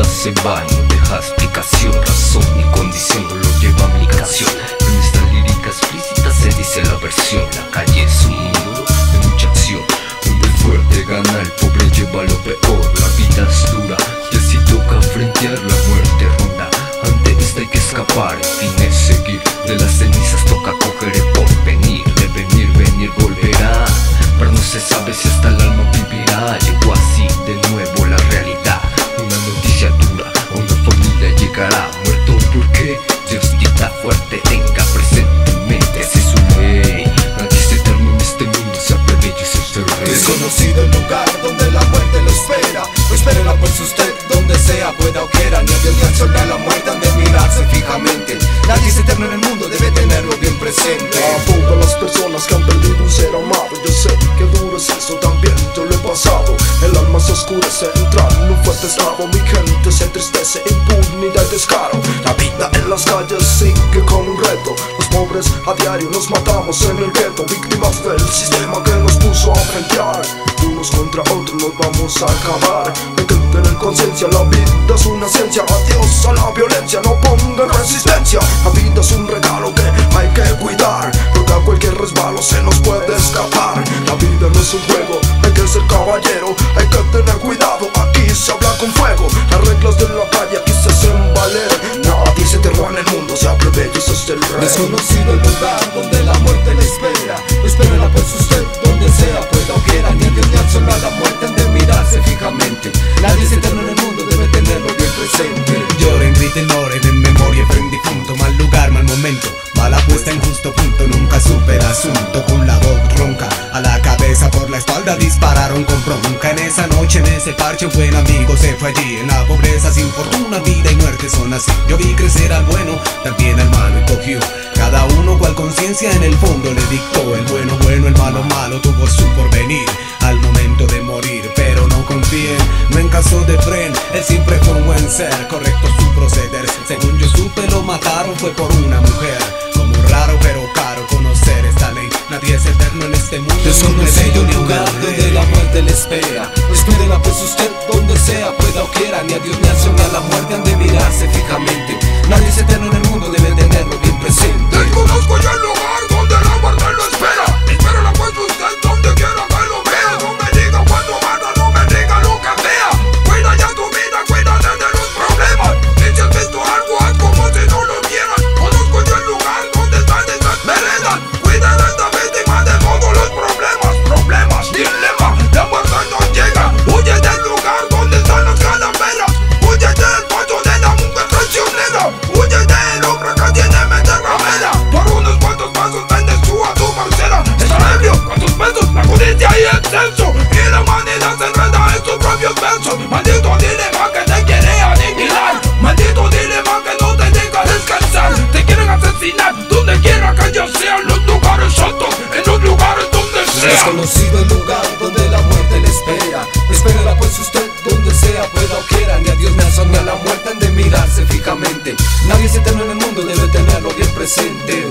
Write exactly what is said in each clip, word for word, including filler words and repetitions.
vida se va, no deja explicación, razón ni condición, no lo lleva a mi canción. En esta lírica explícita se dice la versión. La calle es un mundo de mucha acción, donde el fuerte gana, el pobre lleva lo peor. La vida es dura y así toca frentear, la muerte ronda. Ante esta hay que escapar, el fin es seguir. De las cenizas toca coger el porvenir. De venir, venir volverá, pero no se sabe si hasta el alma vivirá. Llegó así de nuevo la realidad, una noticia dura, a una familia llegará. Muerto porque Dios quita fuerte, tenga presente en mente, esa es su ley. Nadie es eterno en este mundo, se aplebe y se usted rey. Desconocido el lugar donde la muerte lo espera, pues espérela pues usted, donde sea, pueda o quiera. Ni a Dios ni al sol ni a la muerte han de mirarse fijamente. Nadie es eterno en el mundo, debe tenerlo bien presente. A todas las personas que han perdido un ser amado, yo sé que duro es eso, también yo lo he pasado. El alma se oscurece, entra en un fuerte estado. Mi gente se entristece, impunidad y descaro. La vida en las calles sigue como un reto. Los pobres a diario nos matamos en el gueto, víctimas del sistema que nos puso a frentear. Unos contra otros nos vamos a acabar. Hay que tener conciencia, la vida es una ciencia. Adiós a la violencia, no pongan resistencia. La vida es un regalo que hay que cuidar, porque a cualquier resbalo se nos puede escapar. La vida no es un juego, hay que ser caballero, hay que tener cuidado, aquí se habla con fuego. Las reglas de la calle aquí se hacen valer. Nadie se eterno en el mundo, se aplebe y se es el rey. Desconocido el lugar donde la muerte le espera, espérela pues usted, donde sea, pueda o quiera. Ni a Dios ni al sol ni a la muerte han de mirarse fijamente. Nadie es eterno en el mundo, debe tenerlo bien presente. Lloren, griten, oren en memoria, frente difunto. Mal lugar, mal momento, mala puesta en justo punto. Nunca supe el asunto, con la voz ronca a la cabeza, por la espalda dispararon con bronca. En esa noche, en ese parche, un buen amigo se fue allí. En la pobreza sin fortuna, vida y muerte son así. Yo vi crecer al bueno, también al malo y cogió. Cada uno cual conciencia en el fondo le dictó. El bueno bueno, el malo malo, tuvo su porvenir al momento de morir. Pero no confíen, no en caso de Fren, él siempre fue un buen ser, correcto su proceder. Según yo supe lo mataron fue por una mujer. Como raro pero caro conocer esta ley. Nadie es eterno en este mundo. Desconocido el lugar donde la muerte le espera, espérela pues usted, donde sea, pueda o quiera. Ni a Dios ni al sol ni a la muerte han de mirarse fijamente. Nadie es eterno en el mundo, debe tenerlo bien presente. Desconozco yo el lugar donde la muerte lo espera, espérala pues usted, donde quiera que lo vea. No me diga cuándo mata, no me diga lo que vea. Cuida ya tu vida, cuídate de los problemas. Y si has visto algo, haz como si no lo vieras. Conozco yo el lugar donde están esas veredas. Cuida de esta víctima de todos los problemas. Problemas, dilema, la muerte no llega. Huye del lugar donde están las calaveras. Huye del paso de la mujer traicionera. Huye del hombre que tiene mente ramera. Por unos cuantos pasos vendes tú a tu parcela. Está ebrio con tus besos, la justicia y el censo. Y la humanidad se enreda en sus propios versos. Maldito dilema que te quiere aniquilar. Maldito dilema que no te deja descansar. Te quieren asesinar donde quiera que yo sea. En los lugares altos, en los lugares donde sea. Desconocido el lugar donde la muerte le espera, espérela pues usted, donde sea, pueda o quiera. Ni a Dios ni al sol ni a la muerte han de mirarse fijamente. Nadie es eterno en el mundo, debe tenerlo bien presente.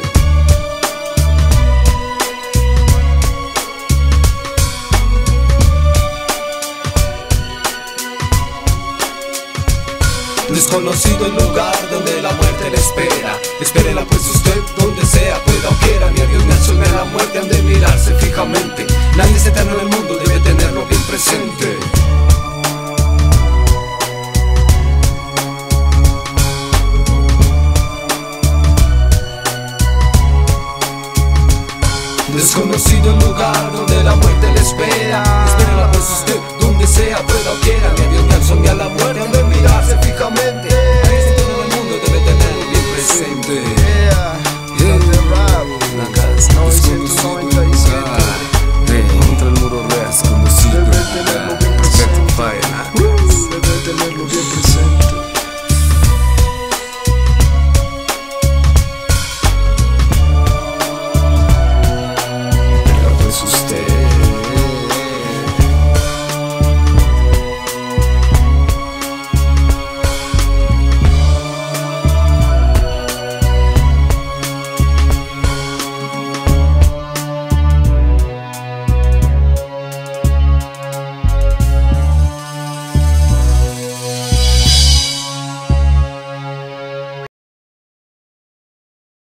Desconocido el lugar donde la muerte le espera, espérela pues usted, donde sea, pueda o quiera. Ni a Dios ni al sol ni a la muerte han de mirarse fijamente. Nadie es eterno en el mundo, debe tenerlo bien presente.